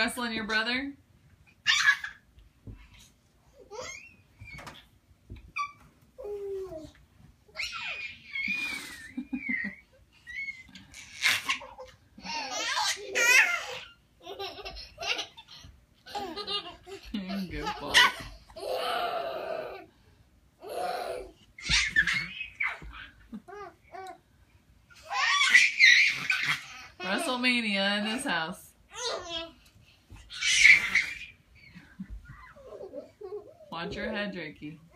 wrestling your brother? Good boy. WrestleMania in this house. Watch your head, Drakey.